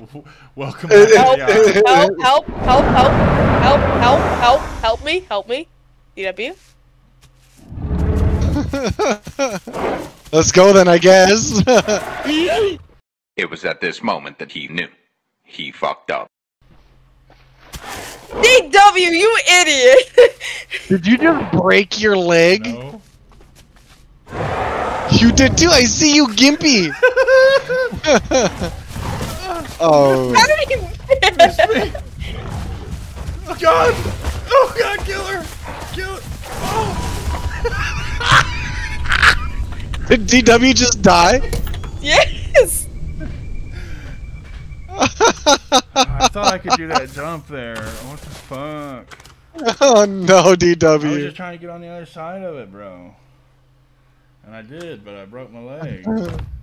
Welcome back to the island. Help me. DW? Let's go then, I guess. It was at this moment that he knew. He fucked up. DW, you idiot! Did you just break your leg? No. You did too. I see you, Gimpy. Oh. How did he? Oh god! Oh god, kill her! Kill her! Oh! Did DW just die? Yes. I thought I could do that jump there. What the fuck? Oh no, I was DW. just trying to get on the other side of it, bro. And I did, but I broke my leg.